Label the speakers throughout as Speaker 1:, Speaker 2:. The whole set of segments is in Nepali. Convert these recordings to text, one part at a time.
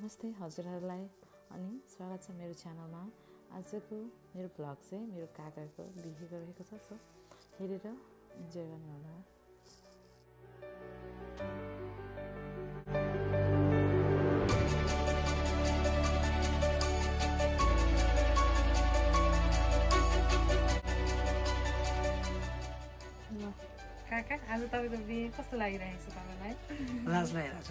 Speaker 1: नमस्ते हजुरहरूलाई अनि स्वागत छ मेरो च्यानलमा। आजको मेरो भ्लग चाहिँ मेरो काकाको बिहेको रहेको छ, सो हेरेर इन्जोय गर्नुहोला। काका आज तपाईको बिहे कस्तो लागिरहेको छ तपाईलाई?
Speaker 2: लाज लागिरहेको छ।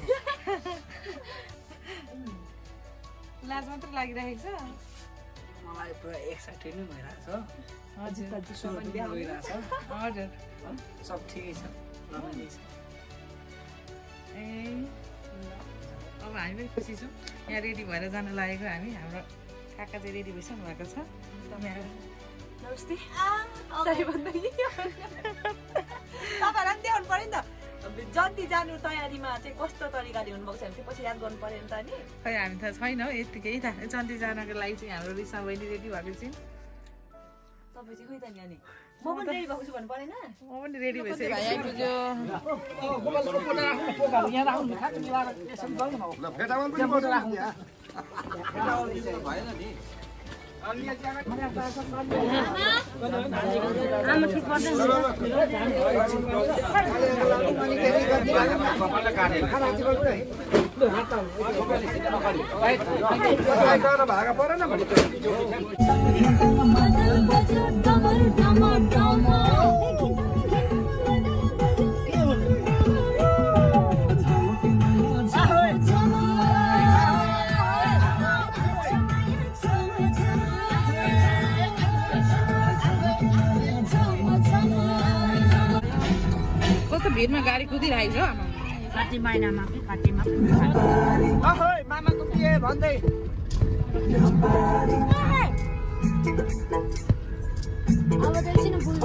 Speaker 1: लाज मात्र लागिरहेको छ?
Speaker 2: मलाई पुरा एक्साइटेड नै भइरहेको छ।
Speaker 1: हजुर
Speaker 2: भइरहेको छ।
Speaker 1: हजुर
Speaker 2: सब ठिकै छ, रमाइलो छ।
Speaker 1: ए अब हामी पनि खुसी छौँ। यहाँ रेडी भएर जान लागेको हामी। हाम्रो काका चाहिँ रेडी भइसक्नु भएको छ।
Speaker 3: नमस्ते। सही भन्दै तपाईँहरूलाई पनि देखाउनु पऱ्यो नि त, जन्ती जानु तयारीमा चाहिँ कस्तो तरिकाले हुनुभएको छ भने चाहिँ पछि याद गर्नु पऱ्यो नि त नि।
Speaker 1: खै हामी त छैनौँ यत्तिकै त। जन्ती जानको लागि चाहिँ हाम्रो रिसा बहिनी रेडी भएको छिन्।
Speaker 3: तपाईँ चाहिँ खोइ त नि अनि म पनि रेडी भएको छु भन्नु परेन?
Speaker 1: म पनि रेडी भइसकेको कस्तो भिडमा गाडी कुदिरहेको छ।
Speaker 4: काटी महिनामा काटीमा
Speaker 2: मामाको के भन्दै
Speaker 4: अब एकछिन फुल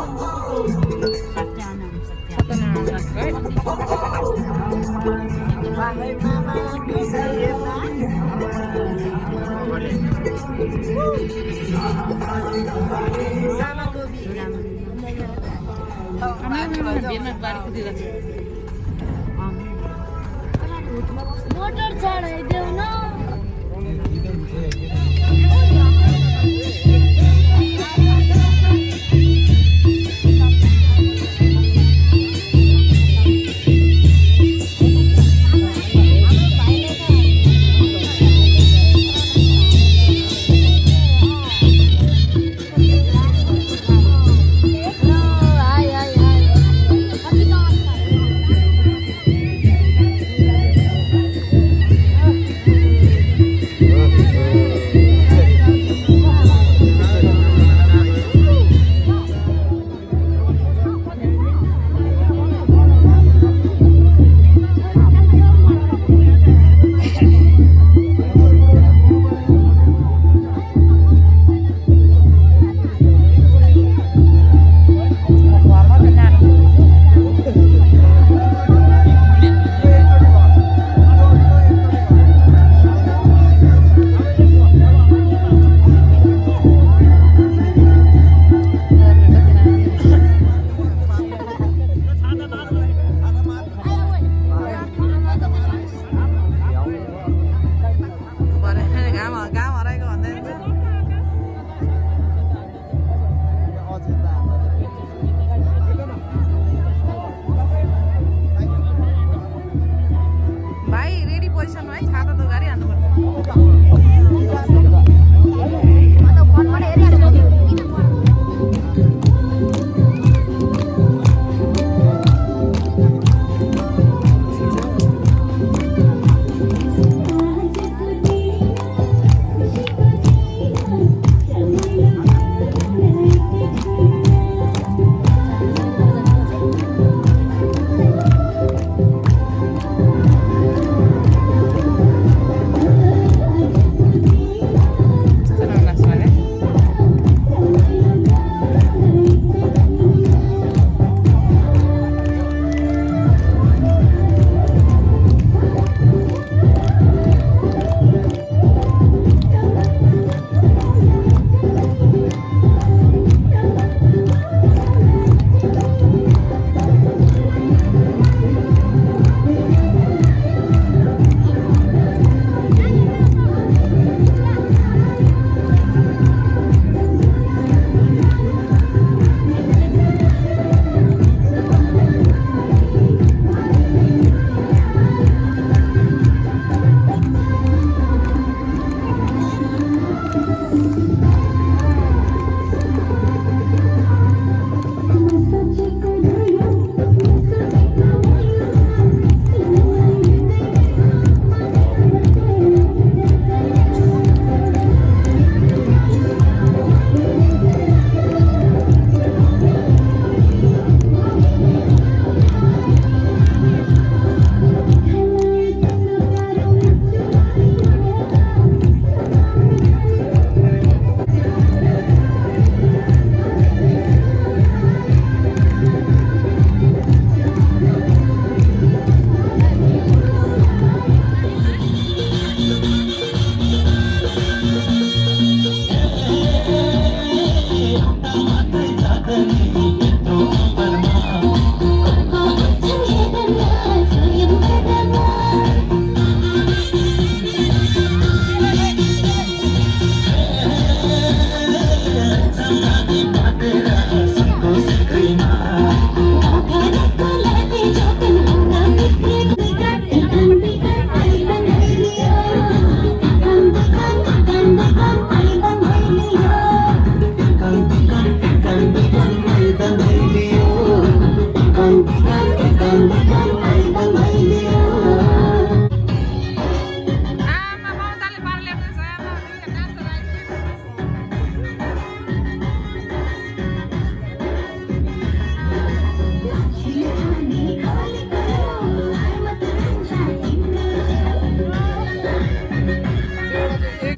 Speaker 4: मोटर चढाइदेऊ न।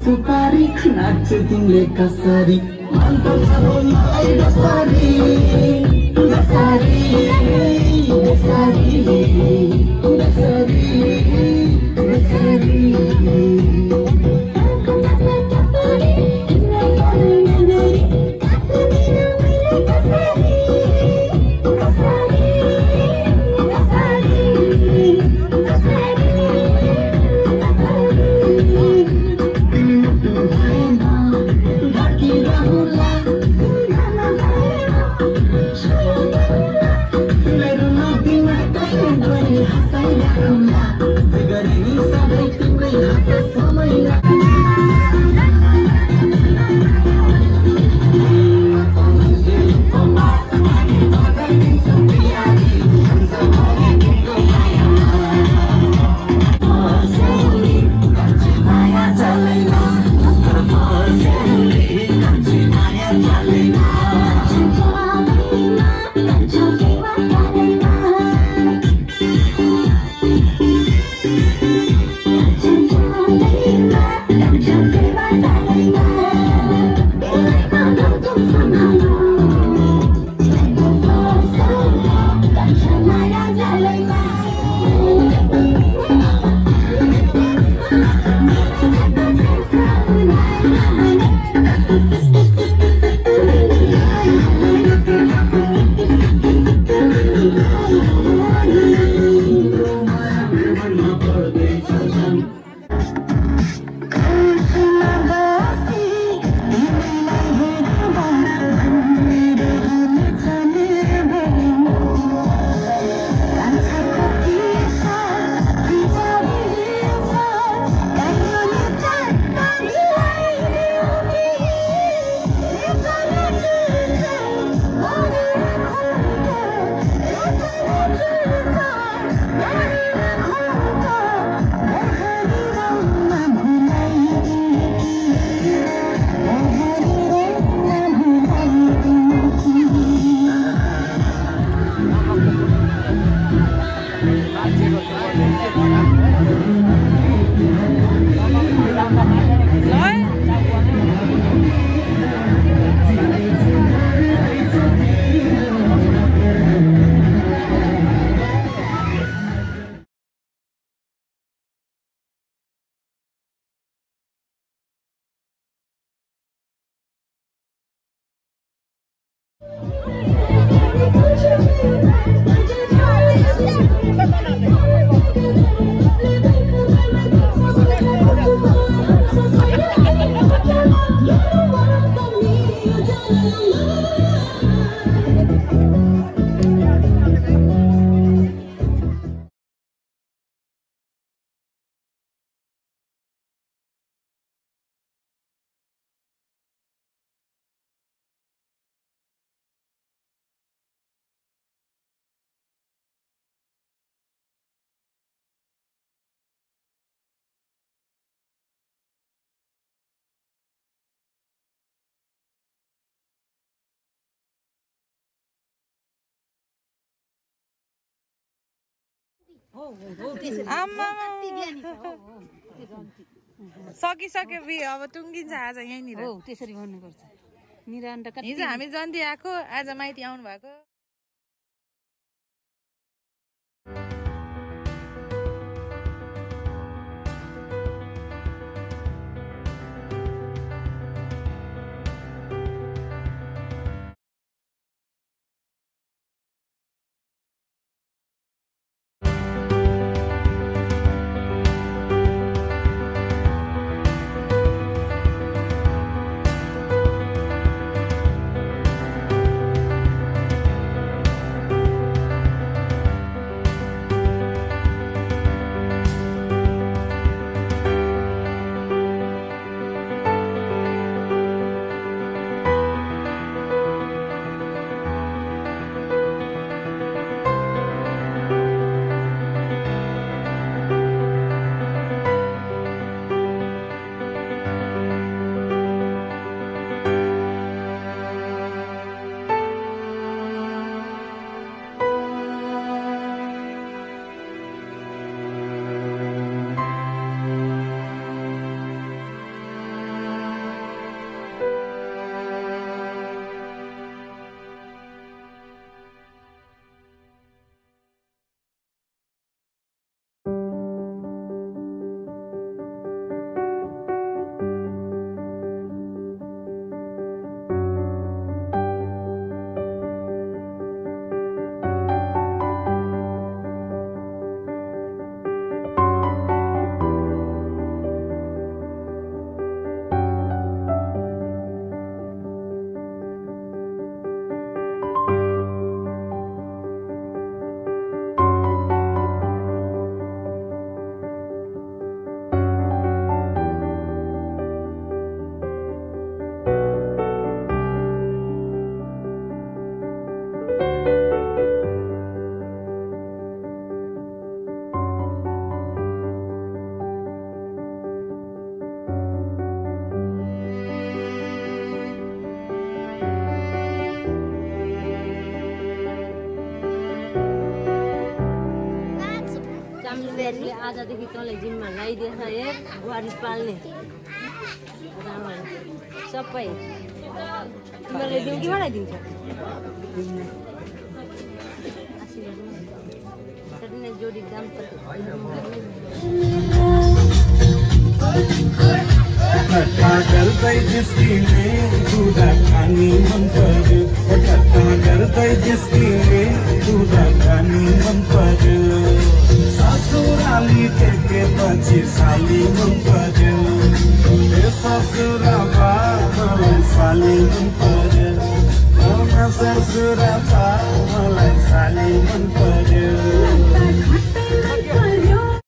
Speaker 5: सुपारी नाच्छु तिमीले कसरी मन पर्छ मलाई कसरी कसरी कसरी कसरी कसरी
Speaker 1: सकिसक्यो अब टुङ्गिन्छ आज यहीँनिर
Speaker 4: हो त्यसरी गर्नुपर्छ
Speaker 1: हिजो हामी जन्ती आएको आज माइती आउनु भएको
Speaker 4: तिमीहरूले आजदेखि तँलाई जिम्मा लगाइदिएछ हेर बुहारी पाल्ने सबै तिमीहरूले दिउँ कि मलाई दिन्छ जोडी दाम
Speaker 5: कथा गर्दै जिस्किने दुधा खानी मन पर्यो कथा गर्दै जिस्किने दुधा खानी मन पर्यो ससुराली टेकेपछि साली मन पर्यो ससुरा बा मलाई साली मन पर्यो ससुरा बा